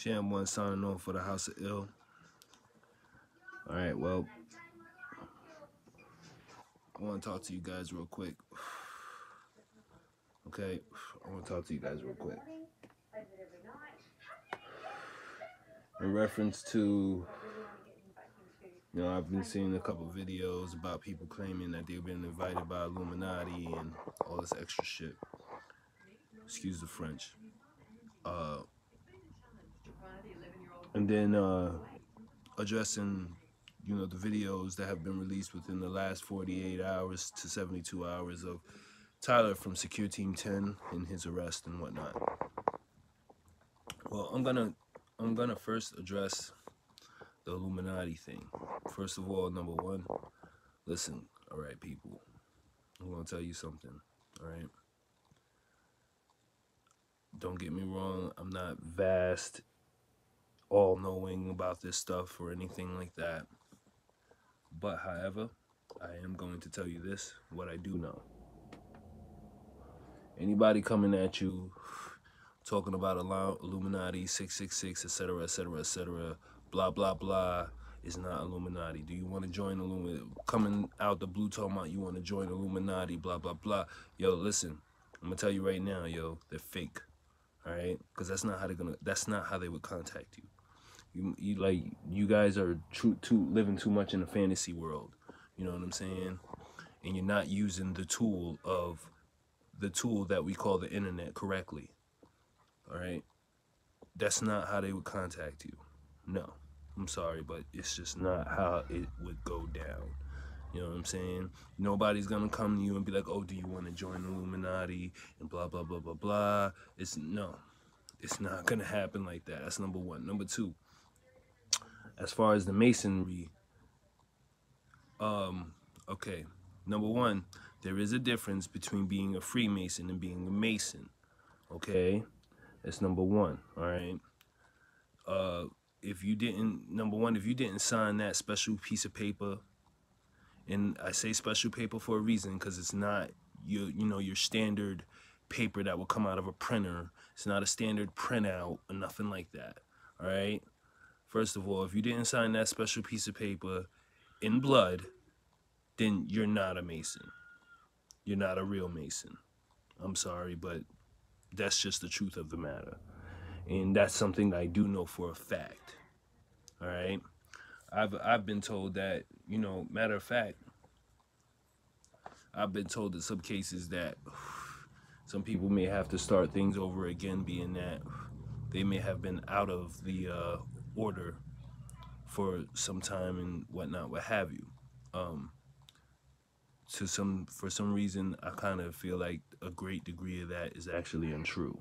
Sham One signing on for the House of Ill. Alright, well, I want to talk to you guys real quick. Okay, I want to talk to you guys real quick. In reference to, you know, I've been seeing a couple videos about people claiming that they've been invited by Illuminati and all this extra shit. Excuse the French. And then addressing, you know, the videos that have been released within the last 48 hours to 72 hours of Tyler from Secure Team 10 and his arrest and whatnot. Well, I'm gonna first address the Illuminati thing. First of all, number one, listen, all right, people, I'm gonna tell you something, all right? Don't get me wrong, I'm not vast, all-knowing about this stuff or anything like that. But, however, I am going to tell you this, what I do know. Anybody coming at you talking about Illuminati, 666, etc., etc., etc., blah, blah, blah, is not Illuminati. Do you want to join Illuminati? Coming out the blue talking about you want to join Illuminati, blah, blah, blah. Yo, listen, I'm going to tell you right now, yo, they're fake. All right? Because that's not how they would contact you. You guys are living too much in a fantasy world. You know what I'm saying? And you're not using the tool that we call the internet correctly. All right? That's not how they would contact you. No. I'm sorry, but it's just not how it would go down. You know what I'm saying? Nobody's gonna come to you and be like, oh, do you want to join Illuminati and blah, blah, blah, blah, blah. It's not gonna happen like that. That's number one. Number two, as far as the Masonry, okay, number one, there is a difference between being a Freemason and being a Mason, okay? That's number one, all right? If you didn't sign that special piece of paper, and I say special paper for a reason, because it's not your standard paper that will come out of a printer. It's not a standard printout or nothing like that, all right? First of all, if you didn't sign that special piece of paper in blood, then you're not a Mason. You're not a real Mason. I'm sorry, but that's just the truth of the matter. And that's something I do know for a fact. All right? I've been told that, you know, matter of fact, I've been told in some cases that some people may have to start things over again, being that they may have been out of the order for some time and whatnot, what have you. For some reason, I kind of feel like a great degree of that is actually untrue.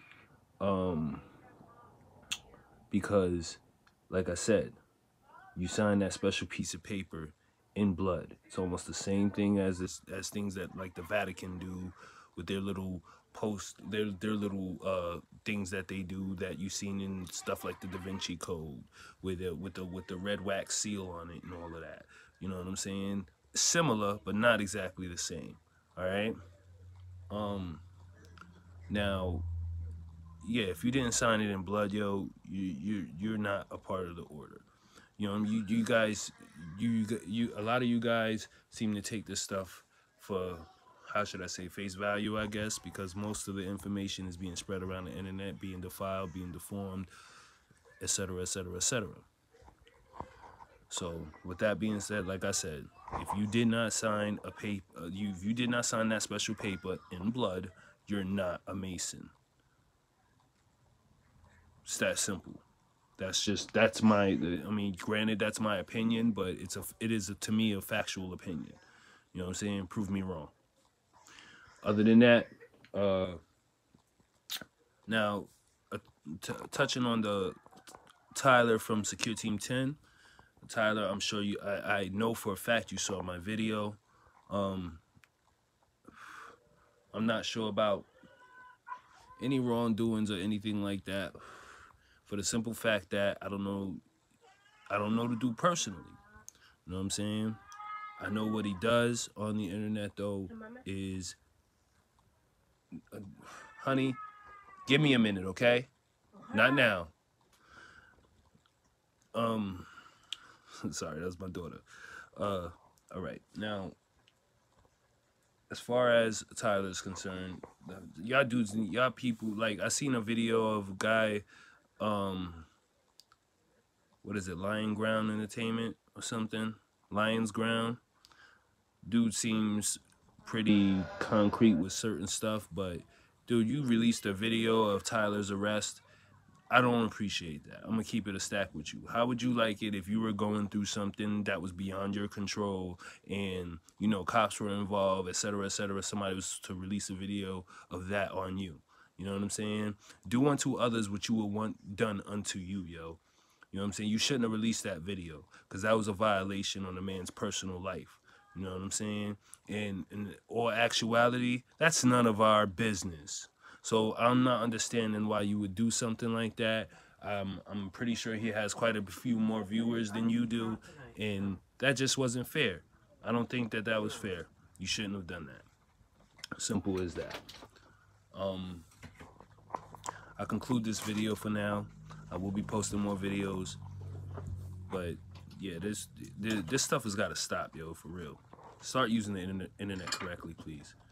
Because, like I said, you sign that special piece of paper in blood. It's almost the same thing as things that like the Vatican do with their little their little things that they do that you've seen in stuff like the Da Vinci Code with the red wax seal on it and all of that. You know what I'm saying? Similar, but not exactly the same. All right. Now, yeah, if you didn't sign it in blood, yo, you're not a part of the order. You know, you guys, a lot of you guys seem to take this stuff for, how should I say, face value, I guess, because most of the information is being spread around the internet, being defiled, being deformed, etc., etc., etc. So, with that being said, like I said, if you did not sign a paper, if you did not sign that special paper in blood, you're not a Mason. It's that simple. That's my, I mean, granted, that's my opinion, but it is to me a factual opinion. You know what I'm saying? Prove me wrong. Other than that, now, touching on the Tyler from Secure Team 10, Tyler, I'm sure I know for a fact you saw my video. I'm not sure about any wrongdoings or anything like that, for the simple fact that I don't know the dude personally. You know what I'm saying? I know what he does on the internet, though, is, honey, give me a minute, okay? Not now. Sorry, that's my daughter. All right, now as far as Tyler's concerned, y'all dudes, y'all people, like I seen a video of a guy, what is it, Lion Ground Entertainment or something, Lion's Ground. Dude seems pretty concrete with certain stuff, but dude, you released a video of Tyler's arrest. I don't appreciate that. I'm gonna keep it a stack with you. How would you like it if you were going through something that was beyond your control and, you know, cops were involved, etc., etc., somebody was to release a video of that on you? You know what I'm saying? Do unto others what you would want done unto you, yo. You know what I'm saying? You shouldn't have released that video because that was a violation on a man's personal life. You know what I'm saying? And in all actuality, that's none of our business. So I'm not understanding why you would do something like that. I'm pretty sure he has quite a few more viewers than you do, and that just wasn't fair. I don't think that that was fair. You shouldn't have done that. Simple as that. I conclude this video for now. I will be posting more videos, but yeah, this stuff has got to stop, yo, for real. Start using the internet correctly, please.